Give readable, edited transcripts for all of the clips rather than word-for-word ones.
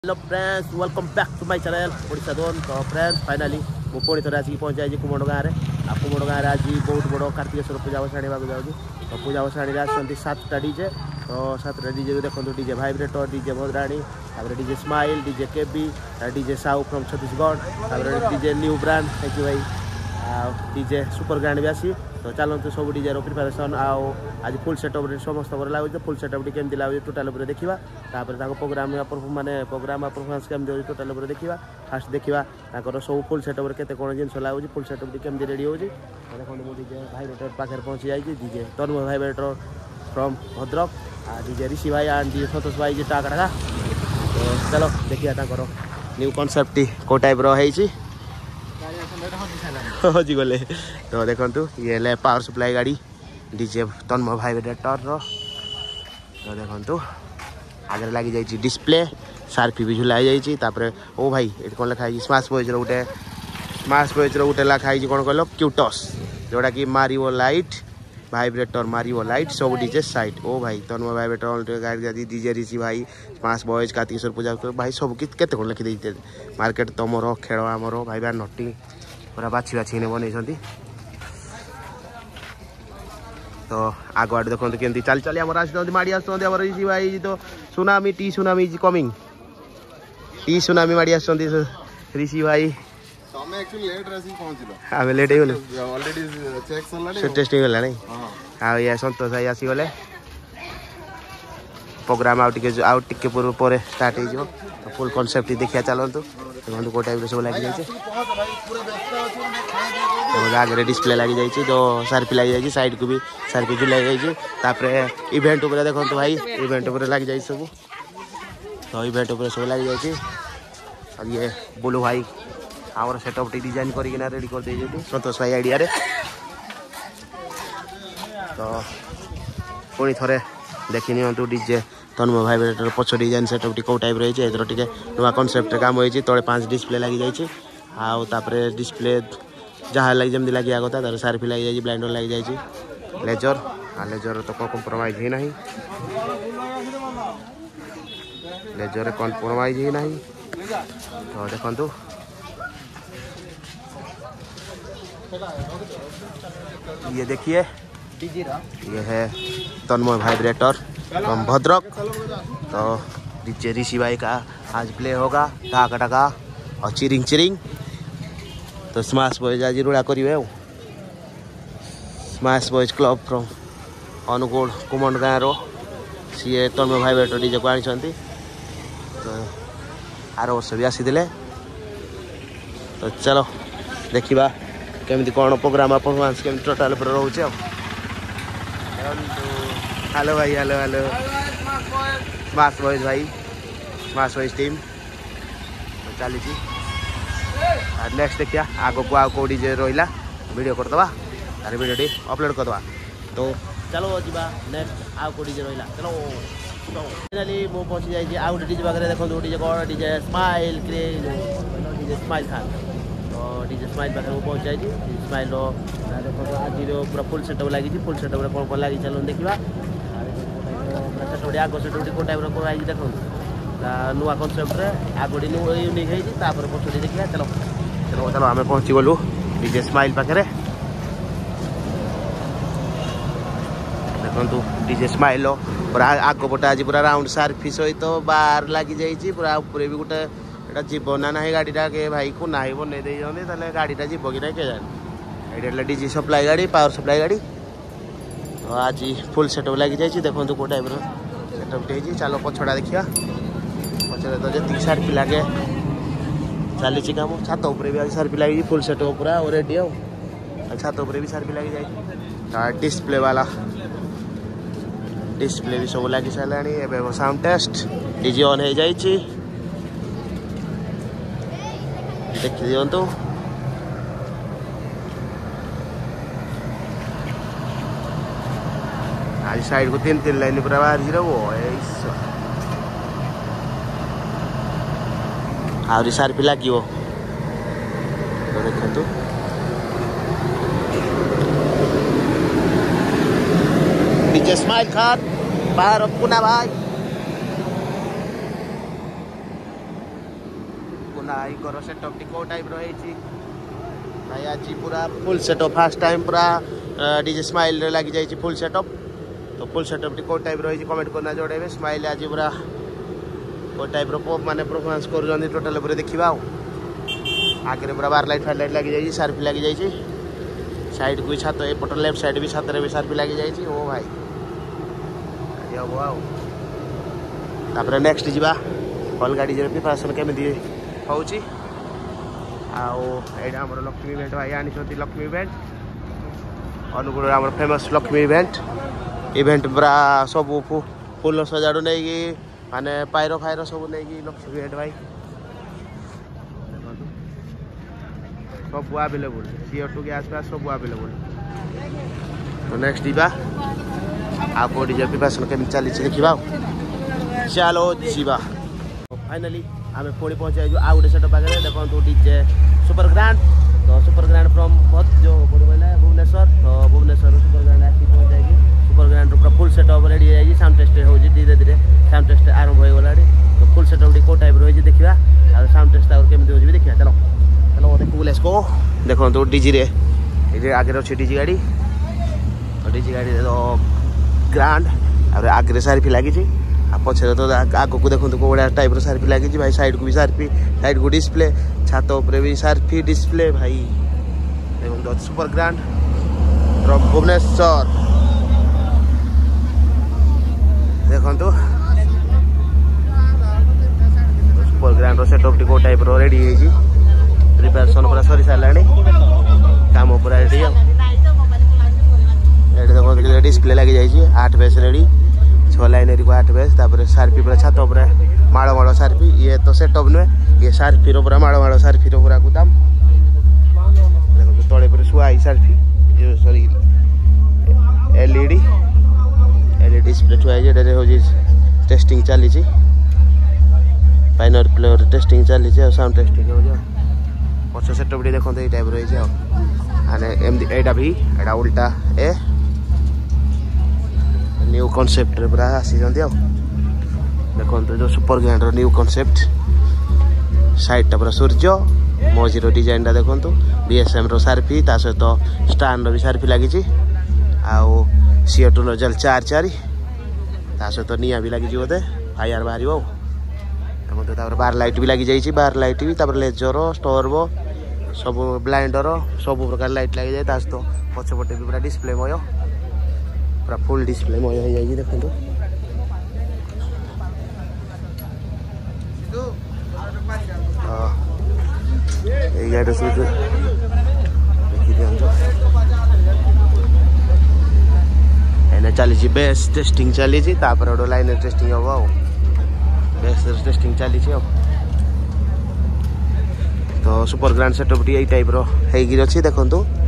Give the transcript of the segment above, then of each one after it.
Hello friends welcome back to my channel Odisha दोन। तो friends finally मु पुणी थे आसिक पहुँच जाइए कुमड़ गाँव में। आ कुमड़ गाँव आज बहुत बड़ कार्तिकेश्वर पूजा बसाणी जाऊँगी। तो पूजा बसाणी आसती 7टा डीजे। तो 7टा डीजे देखो DJ vibrator, DJ Bhadrani, DJ smile, DJ KB, DJ Sahu from Chhattisgarh, DJ new brand thank you भाई, डीजे सुपर ग्रांड भी आसी। तो चलते सब डीजे प्रिपेरेसन आज फुल सेटअप समस्त लगे। फुल सेटअप केमती लगे टोटाल देखा। प्रोग्राम माने प्रोग्राम परफॉर्मेंस केमती हो टोटाल देखा। फास्ट देखा सब फुल सेटअप के कौन जिन लगुच फुल सेटअप केमती रेडी हो। देखो डीजे भाइब्रेटर पाखे पहुँची जाए। DJ Tanmay vibrator from Bhadrak, DJ Rishi भाई एंड डीजे सतोष भाई जी टाकड़ा। तो चलो देखिए न्यू कनसेप्ट कौ टाइप रही हजी गले। तो देखो ये पावर सप्लाई गाड़ी डीजे तन्मय भाइब्रेटर रो। तो देखो आगे लगी जाइए डिस्प्ले सार्फी भी झुलाई जाइए। ओ भाई ये कौन लिखाई स्मार्ट बॉयज रोटे लिखाई कौन कह क्यूटस जोटा कि Mario light vibrator Mario light सब डीजे साइट। ओ भाई तन्मय भाइब्रेटर गाड़ी डीजे ऋषि भाई स्मार्ट बॉयज कार्तिकेश्वर पूजा भाई सब के कौन लिखी मार्केट तुमर खेल आमर भाई बा नटी पूरा बाछी बाछी बन। तो आग आड़ देखते केमती चल चली माड़ी आस ऋषि भाई। तो सुनामी टी सुनामी इज कमिंग टी सुनामी माड़ी आस ऋषि भाई। आम लेट टेस्ट हो गला नहीं सतोष भाई आसीगले। प्रोग्राम आउटे पर स्टार्ट हो। फुल कनसेप्ट देखिए चलतु देखो कौ टाइप सब लगी जाए। आगे डिस्प्ले लगी जाइए जो सार्फी लगी जाइए साइड को भी सार्फी झुलाई जाइए। इवेंट उपर देखो भाई इवेंट उपर लगी जाए सब। तो इवेंट उपर सब लगी जाइए। और ये बोलू भाई आम सेटअप डिजाइन करना रेडी कर दे सतोष भाई आइडिया रे। तो पुणी थे देखी नियंतु डीजे तन्मय भाइब्रेटर पछ डिजाइन सेटअप कौ टाइप रही है। टी नुआ कनसेप्ट काम होती तले 5 डिस्प्ले लगी जाइए। आउे डिस्प्ले जहाँ लगे जमी लगे कथा तर सार्फी लगी जाइए ब्लाइंडर लगी जाइए लेजर लेजर तो कम्प्रोमाइज ही नहीं लेजर कम्प्रोमाइज ही नहीं। तो देखो ये देखिए ये है तन्मय भाइब्रेटर फ्रॉम भद्रक। तो डीजे ऋषि भाई का आज प्ले होगा टाका टाका और चिरिंग चिरिंग। तो स्माश बॉयज आज रुड़ा करेंगे। Smash boys club from Angul Kumand गाँव सी तन्मय भाइब्रेटर डीजे को आनी। तो आर वर्ष भी आसी। तो चलो देखा केमती कौन प्रोग्राम परफॉर्मेंस केमती टोटाल पर रोचे। हेलो भाई हेलो हेलो स्मार्ट बॉयज भाई स्मार्ट बॉयज टीम चली। नेक्स्ट देखिया आग को आउ डीजे रहा वीडियो करदे तार वीडियो अपलोड करदे। तो चलो जा नेक्स्ट आउ को डीजे रहा चलो। फाइनाली मु पहुँची जाइए आउ डीजे पाखे देखो डीजे कौन DJ smile DJ smile Khan. तो डीजे स्माइल पाखे मुझे पहुँच जाइए स्माइल देखो आज पूरा फुल सेटअप लगी फुल सेटअप कौन कौन लगी चलो देखा। सेटअप आग सेटअप कौ टाइप रही देखो नुआ कनसेप्ट आगोड़ी यूनिक है पछड़ी देखा। चलो चलो चलो आम पहुँची गलु डीजे स्माइल पाखे। देखो डीजे स्माइल पूरा आग पटे आज पूरा राउंड सार्फी सहित बार लगी जाइए पूरा ऊपर भी गोटे एटा जीव ना ना गाड़ीटा के भाई को ना बन दे गाड़ीटा जीव कि ना के जाए। ये डीजे सप्लाई गाड़ी पावर सप्लाई गाड़ी। तो आज फुल सेटअप लगी जाइए देखो कौ टाइप सेटअप हो। चलो पछड़ा देखिए पछड़े तो जी सार्फी लगे चली कम छात उपर भी आज सार्फी लगी फुल सेटअप पूरा रेडी हो। छात उपर भी सार्फी लगी जाए। डिस्प्ले वाला डिस्प्ले भी सब लगी सारे। साउंड टेस्ट डीजे ऑन हो जाए देखी दिंतु। आज साइड को 3 लाइन पूरा बाहर आहरी सार्फी लगे। तो देखो डीजे स्माइल खान बाहर पुना भाई ना घर सेटअप टी को टाइप रही भाई आज पूरा फुल सेटअप फास्ट टाइम पूरा डीजे स्माइल लगी जाइए फुल सेटअप तो फुल सेटअप टी को टाइप रही कमेंट करना जोड़े स्माइल आज पूरा को टाइप माने परफॉर्मेंस कर टोटल पूरे देखा आगे पूरा बार लाइट फाइट लगी जाइए सार्फी लगी जाइए साइड को भी छात एपट लेफ्ट साइड भी छात भी सार्फी लगी जाइए ओ भाई हम आपर नेक्स्ट जावा अलगा डीजे प्रिपारेसन केमी हो आम लक्ष्मी इवेंट भाई आनी लक्ष्मी इवेंट अनुगुण आम फेमस लक्ष्मी इवेंट पूरा सब फुल सजाड़ू नहीं माने पायरो फायर सब नहीं लक्ष्मी इवेंट भाई सब आवेलेबल CO2 गैस फैस सब आवेलेबल तो नेक्स्ट जावा आपको डीजे प्रिपारेसन केमी चली देखा चलो जीवा फाइनाली आम पुणी पहुँच आउ गोटे सेटअप आगे देखो डीजे सुपर ग्रांड तो सुपर ग्रांड फ्रम जो कहला भुवनेश्वर तो भुवनेश्वर सुपर ग्रांड आसी पहुँच जाएगी सुपर ग्रांड पूरा फुल सेटअप रेडी है साउंड टेस्ट हो धीरे धीरे साउंड टेस्ट आरंभ हो गला तो फुल सेटअप को टाइप रही देखा साउंड टेस्ट केमी हो देखा चलो चलो देखो लेट्स गो देखो डीजी रे आगे अच्छे डीजी गाड़ी डीजी गाड़ी ग्रांड और आगे सार्फी लगी पछे तो आग को देखो कौ भाया टाइप सार्फी लगी भाई साइड को भी सार्फी साइड को डिस्प्ले छात उपर भी सार्फी डिस्प्ले भाई देखो सुपर ग्रांड फ्रॉम भुवनेश्वर देखो सुपर ग्रांड सेटअप टी को टाइप रेडी प्रिपेरेसन पूरा सरी सारा काम पूरा रेडी देखो डिस्प्ले लगी जाइए 8 बेस रेडी 6 लाइनरी को 8 बेस तापर सार्फी पूरा छात उपर माड़ सार्फी ये तो सेटअप नुहे ये सार्फी पूरा माड़ सार्फी पूरा गुदाम देखो तले पूरा शुआ सार्फी सॉरी एलईडी डिस्प्ले छुआ हो टेस्टिंग चली फाइनल प्लेयर टेस्टिंग चली साउंड टेस्टिंग हो पछ सेटअप देखो ये टाइप रही एमती एटा भी एटा उल्टा ए न्यू कॉन्सेप्ट पूरा आसी देखो जो super grand new concept side पूरा सूर्य मझीर डिजाइन टा देखो BSM रो सार्फी ता सहित स्टान भी सार्फी लगी CO2 नजल 4 ता सहित निया भी लगी बोधे फायर बाहर देखो बार लाइट भी लगी जाइए बार लाइट भी लेजर स्टोरबो सब ब्लाइंडर सब प्रकार लाइट लगी जाए सहित पछपटे भी पूरा डिस्प्ले मय पूरा फुल डिस्प्ले मय हो जाए देखो देखी चली बेस टेस्टिंग चली गोटे लाइन टेस्टिंग हम बेस टेस्टिंग चली तो सुपर ग्रांड सेटअप टी टाइप रही देखो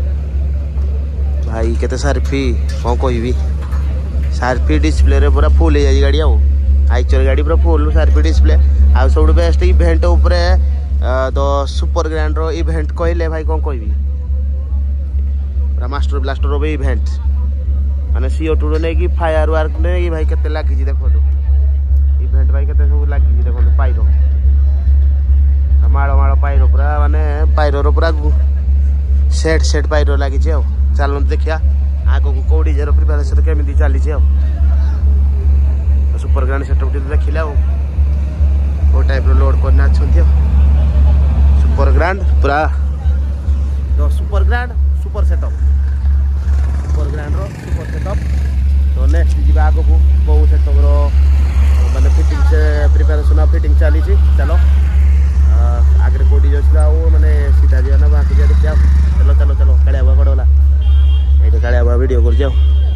भाई केते सार्फी कौन कहि सार्फी डिस्प्ले रे पूरा फुल है गाड़ी आइचर गाड़ी पूरा फुल सार्फी डिस्प्ले आ सब बेस्ट इवेंट उपरे तो सुपर ग्रांड रो इवेंट कहले भाई कौन कहि पूरा मास्टर ब्लास्टर रो इवेंट माने CO2 रो नै कि फायर वर्क नै कि भाई केते लागी देखो इवेंट भाई केते सब लागी देखो पाइरो माड़ पाइरो पूरा माने पाइरो रो पूरा सेट पाइरो लगी चलो देखिया आग को कौ डीजे प्रिपेरेसन केमी चली सुपर ग्रांड सेटअप देखिले वो टाइप लोड करना सुपर ग्रांड पूरा तो super grand super setup super grand रो सुपर सेटअप तो नेक्स्ट जी आग को कौ सेटअप रो माने फिटिंग से प्रिपेरेसन फिटिंग चली चलो आगे को डीजे माने सीधा दिया ना बाकी देखिए चलो चलो चलो कालिया बुआ कड़ोला ये कालिया बुआ वीडियो कर जाओ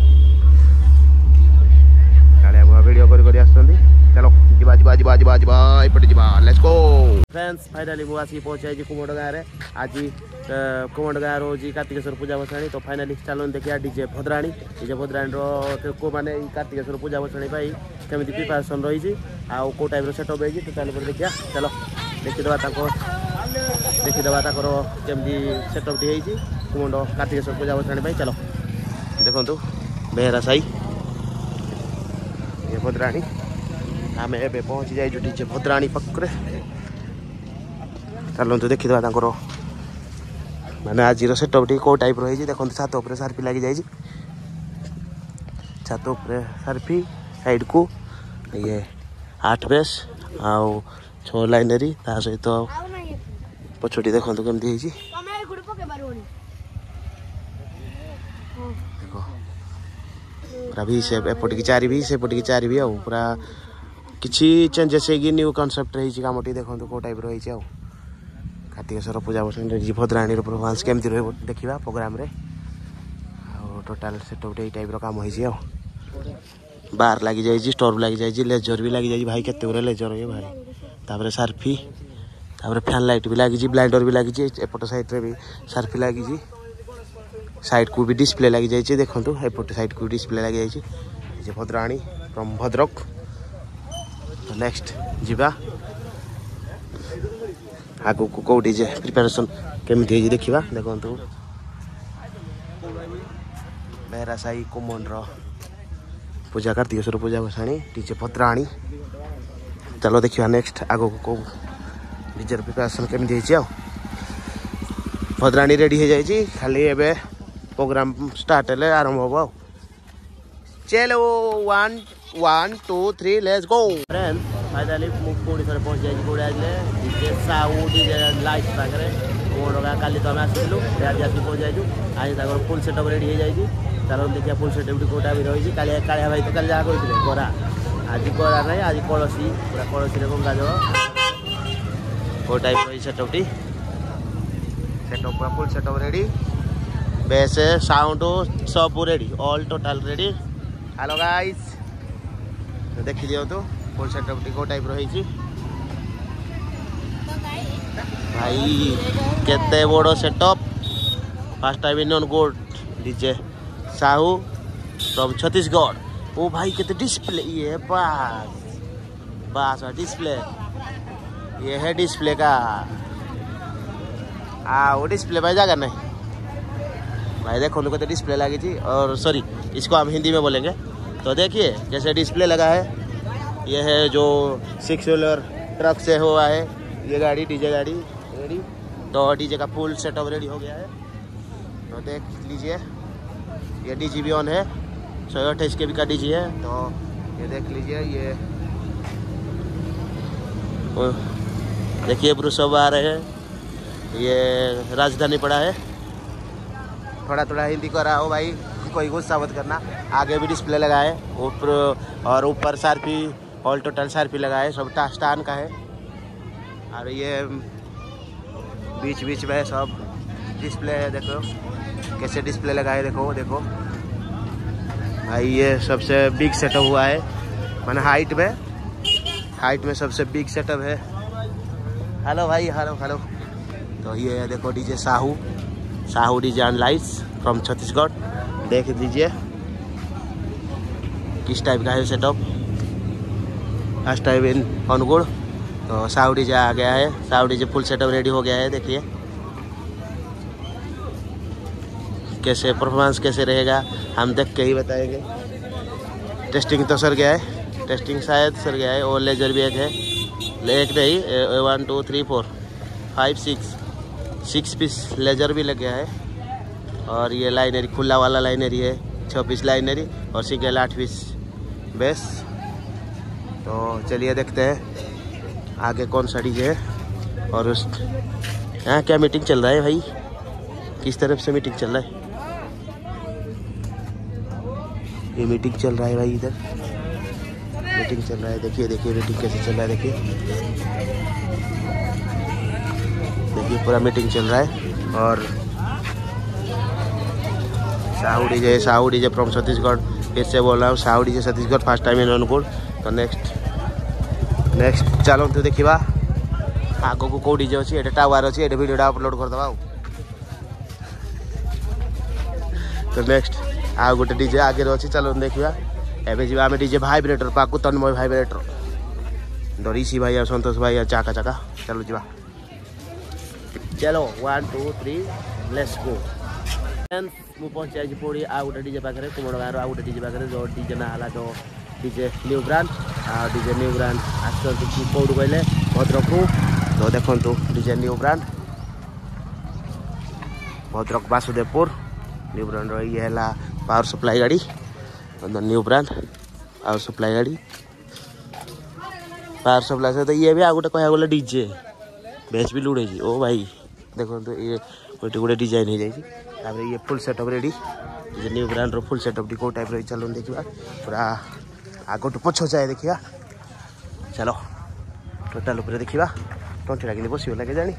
कालिया बुआ वीडियो कर आसुँच चलो जीवा जीवा जीवा जीवा जीवा एपटे जीवा लेट्स गो फ्रेंड्स फाइनाली मु आसी पहुँचे कुमंड गाँव में आज कुमंड गाँव रोज कार्तिकेश्वर पूजा बसाणी तो फाइनाली चलो देखिए डीजे भद्राणी को माने कार्तिकेश्वर पूजा बसाणी केमी प्रिपेरेसन रही आउ कौ टाइप सेटअप है तो चलो देखिए चलो देखीदे केमती सेटअप टी कुमंड कार्तिकेश्वर पूजा बसाणी चलो देखो बेहरा साई ये भद्राणी आम ए पहुँची जाइए डीजे भद्राणी पाखे चलतु देखीदा माने आज सेटअप टी कौ टाइप रही देखो छात उपर सार्फी लगी जाए छात उपर सार्फी साइड को ये 8 बेस आउ 6 लाइनरी ता सहित पछोटी देखो केमती देखो पूरा भी से एपट की 4 भी सेपट की 4 भी आउ पूरा किछि चेंजेस है न्यू कॉन्सेप्ट रही कामटी देखो कौ टाइप रही आ कार्तिकेश्वर पूजा बस भद्राणी परफॉर्मेंस केमती रही देखा प्रोग्राम रे टोटाल सेटअप ये टाइप काम हो बार लगी जाए स्टोर लगी जाए लेजर भी लगी जाए भाई केते लेजर है भाई तापर सार्फी तापर फैन लाइट भी लगी ब्लाइंडर भी लगी एपट साइड रे भी सार्फी लगी साइड को भी डिस्प्ले लगी जाए देखो एपट साइड को डिस्प्ले लगी जाए भद्राणी फ्रॉम भद्रक तो नेक्स्ट जीवा आगु को कौटी जे प्रिपरेशन केमती देखा देखो बेहरा साई कुमन पूजा कार्तिकेश्वर पूजा भसाणी डीजे भद्राणी चलो देखा नेक्स्ट आगु को डीजे प्रिपरेशन केमती भद्राणी रेडी हो जाए खाली एबे प्रोग्राम स्टार्ट हेले आरंभ हम आ चलो 1 1 2 3 लेट्स गो फ्रेंड्स फाइनली पुणी थे पहुँच जाए कौड़े आज डीजे साउ डीजे लाइट पाखे कौड़ा काली तो आम आसलु आज आसिक पहुँच जाइए आज फुल सेटअप रेडी हो जाए चलो देखिए फुल सेटअप कौटा भी रही कालिया भाई तो कल जहाँ कहते गरा आज गरा ना आज कलसी पूरा कलसी गंगा जल कौ टाइप रही सेटअप टी सेटअप पूरा full setup ready bass sound सब ready all total ready hello guys देखी दिंतु फुल सेटअप टी कौ टाइप रही भाई केते बड़ setup first time in Angul DJ Sahu from Chhattisgarh ओ भाई केते डिस्प्ले ये बस डिस्प्ले ये है डिस्प्ले का वो डिस्प्ले भाई जाकर नहीं भाई देखो तो डिस्प्ले लगी थी और सॉरी इसको हम हिंदी में बोलेंगे तो देखिए जैसे डिस्प्ले लगा है ये है जो 6 व्हीलर ट्रक से हुआ है ये गाड़ी डीजे गाड़ी रेडी तो डीजे का फुल सेटअप रेडी हो गया है तो देख लीजिए ये डीजी भी ऑन है 128 के भी का डीजी है तो ये देख लीजिए ये देखिए ब्रुसब आ रहे हैं ये राजधानी पड़ा है थोड़ा थोड़ा हिंदी करा हो भाई कोई गुस्सा मत करना आगे भी डिस्प्ले लगा है ऊपर और ऊपर सार्फी ऑल टोटल सार्फी लगा है सब स्टान का है और ये बीच बीच में सब डिस्प्ले है देखो कैसे डिस्प्ले लगा है देखो देखो भाई ये सबसे बिग सेटअप हुआ है माने हाइट में सबसे बिग सेटअप है हेलो भाई हेलो हेलो तो ये देखो DJ Sahu DJ and lights from Chhattisgarh देख लीजिए किस टाइप का है setup first time in Angul तो साहू डीजे आ गया है Sahu DJ full setup ready हो गया है देखिए कैसे परफॉर्मेंस कैसे रहेगा हम देख के ही बताएंगे टेस्टिंग तो सर गया है टेस्टिंग शायद सर गया है और लेजर भी एक है एक नहीं 1 2 3 4 5 6 पीस लेजर भी लग गया है और ये लाइनरी खुला वाला लाइनरी है 6 पीस लाइनरी और सिंगल 8 पीस बेस तो चलिए देखते हैं आगे कौन सा डीजे है और उस यहाँ क्या मीटिंग चल रहा है भाई किस तरफ से मीटिंग चल रहा है ये मीटिंग चल रहा है भाई इधर मीटिंग चल रहा है देखिए देखिए मीटिंग कैसे चल रहा है देखिए पूरा मीटिंग चल रहा है और साहू डीजे फ्रॉम छत्तीसगढ़ फिर से बोल रहा हूँ Sahu DJ Chhattisgarh first time in Angul तो नेक्स्ट चलो तो देखा आग को कौ डीजे अच्छी ये टावर अच्छी ये वीडियो अपलोड करदे तो नेक्स्ट आ गोटे डीजे आगे अच्छी चलो देखा एवं जी आम डीजे भाइब्रेटर पाकू तन्मय भाइब्रेटर डरीसी भाई और संतोष भाई और चाका चाका चलो जी चलो 1 2 3 लेट्स गो मुझे पहुँच जाए पड़ी आ गोटे डीजे पाखे कुमड़ गाँव आ गोटे डीजे पाखे जो डीजे ना है जो DJ new brand DJ new brand आस कौट कहले भद्रक तो देखो DJ new brand Bhadrak Basudevpur new brand ये है पावर सप्लाई गाड़ी न्यू ब्रांड पावर सप्लाई गाड़ी पावर सप्लाई सहित ये भी आ गोटे कह गले डीजे बेस भी लुड़े ओ भाई देखो ये गोटे गोटे डिजाइन हो जाए ये full setup ready DJ new brand रो फुल सेटअप कौ टाइप रो चलो देखा पूरा आगो टू पछ जाए देखा चलो टोटाल ऊपर देखा टंटी लगे बस लगे जानी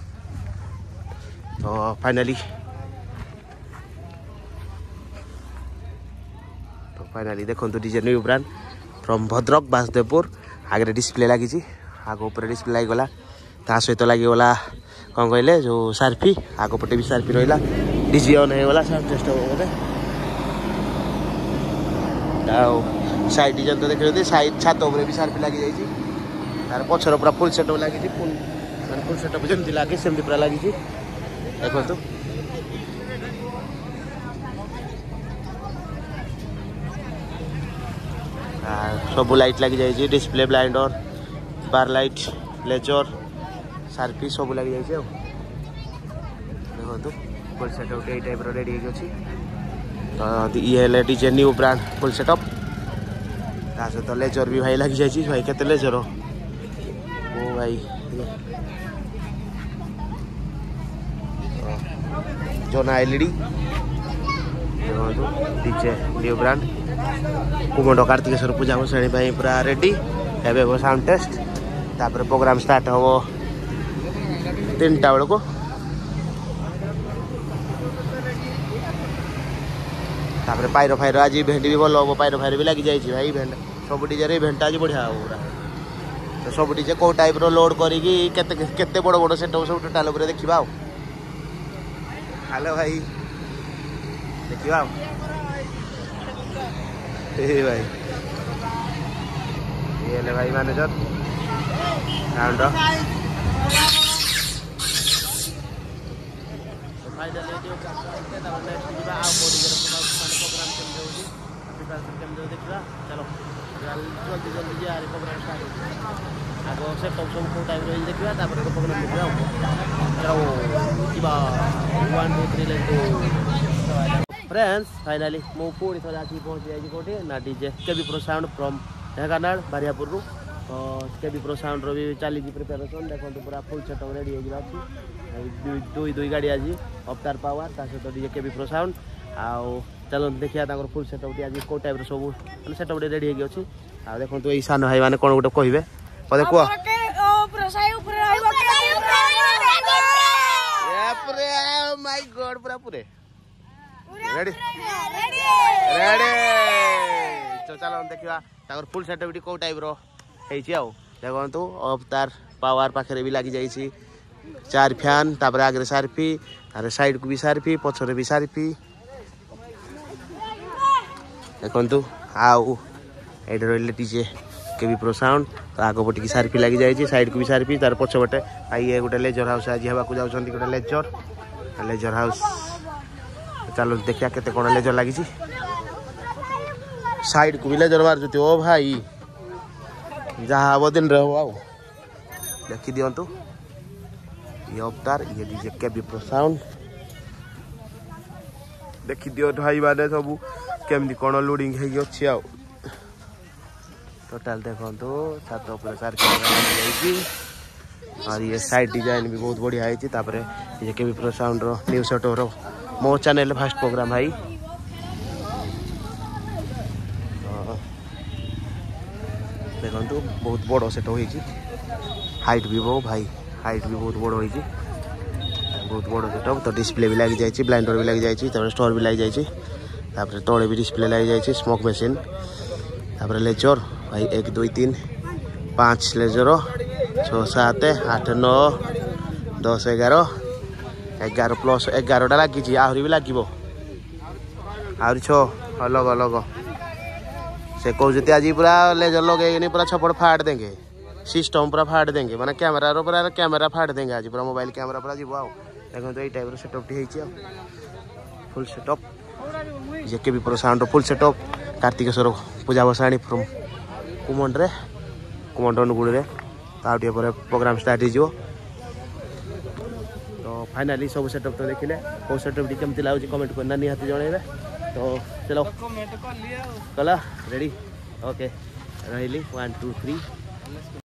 तो फाइनाली देखो DJ new brand from Bhadrak Basudevpur आगे डिस्प्ले लगी आग ऊपर डिस्प्ले लगिगला ता सहित लगिगला कौन कहले जो सार्फी आग पटे भी सार्फी रहा डीजे ऑन होगा साउंड टेस्ट बोले साइड डिजाइन तो देखते साइड छात उपर भी सार्फी लगी जाइए तार पछर पूरा फुल सेटअप लगी फुल सेटअप जमी लगे सेमती पूरा लगी देखो सब लाइट लगी जाइए display blinder bar light laser सार्फी सब लगी जाइए देखो फुल सेटअप ये टाइप रेडी अच्छी तो ये DJ new brand full setup सहित लेजर भी भाई लगी जाइए भाई केते लेजर ओ भाई जोना LED DJ new brand Kumand Kartikeshwar पूजा भसाणी पूरा रेडी एवं साउंड टेस्ट तापर प्रोग्राम स्टार्ट हम 3टा बेलू तापर पायरो फायर आज इभेंट भी भल हम पायरो फायर भी लगी जाइए भाई इभेंट सब डीजे इभेंट आज बढ़िया हम पूरा तो सब डीजे कौ टाइप लोड करते बड़ बड़ सेटअप सब टोटाल उपर देखा हेलो भाई देखा भाई ये भाई मैनेजर साउंड देखा चलो जल्दी जल्दी यार प्रोग्राम स्टार्ट आग सेटअप सब कौ टाइप रही देखा प्रोग्राम देखा चलो 1 2 3 लेट्स गो फ्रेंड्स फाइनाली मु पुणी थे आसिक पहुँची जाइए कौटे ना DJ KB pro sound from Dhenkanal Bariapur तो केबी प्रो साउंड रो भी चली प्रिपेरेसन देखो पूरा फुल सेटअप रेडी हो दुई गाड़ी आज अवतार पावर सहित डीजे केबी प्रो साउंड आउ चलो देखिए फुल सेटअप आज कौ टाइप सब मैंने सेटअप रेडी हो अच्छी आ देखो ये सान भाई मैंने कौन गोटे कहे पदे कह माय गॉड पूरा पूरे रेडी रेडी तो चलो देखा फुल सेटअप कौ टाइप देखो अवतार पावर पाखे भी लगी जाइए 4 फैन तापर आगे सार्फी तार साइड को भी सार्फी पछरे भी सार्फी देखु आउ ये रही डीजे केबी प्रो साउंड तो आग पटे सार्फी लगी जाइए साइड को भी सार्फी तार पछपटे ये गोटे लेजर हाउस आज हाँक जाऊँ गोटे लेजर हाउस चलो देखिए केते कौन लेजर लगी साइड को भी लेजर मार ओ भाई जहाँ हम दिन रहो देखी दिंतु ये अवतार ये डीजे केबी प्रो साउंड देखी दियो भाई मैंने सब केमती कौन लोडिंग अच्छी आ टोटाल देखो छात उपर सार्फी और ये साइड डिजाइन भी बहुत बढ़िया है ये केबी प्रो साउंड रो न्यू सेटअप रो मो चैनल फास्ट प्रोग्राम भाई देखो बहुत बड़ सेट हो हाइट भी बहु भाई हाइट भी बहुत बड़ हो बहुत बड़ सेटअप तो डिस्प्ले भी लगी जाइए ब्लाइंडर भी लगी जाइए स्टोर भी लगी जाइए तले भी डिस्प्ले लगी जाइए स्मोक मशीन लेजर भाई 1 2 3 5 लेजर 6 7 8 9 10 11 11 प्लस 11टा लगी आहरी भी लगे आहरी 6 अलग अलग से कहते आज पूरा लेजर लगे पूरा छपड़ फाड़ देंगे सिस्टम पूरा फाड़ देंगे माने कैमरा पूरा कैमरा फाड़ देंगे आज पूरा मोबाइल कैमरा पूरा जीव आओ देखो ये टाइप सेटअप फुल सेटअप ये KB pro sound full setup Kartikeshwar पूजा भसाणी फ्रॉम कुमंड अनुगुड़ रे प्रोग्राम स्टार्ट हो फाइनाली सब सेटअप तो देखिले कौ सेटअप केमती लगुच कमेंट करना निहाती जनइबे। तो चलो कला रेडी ओके रही 1 2 3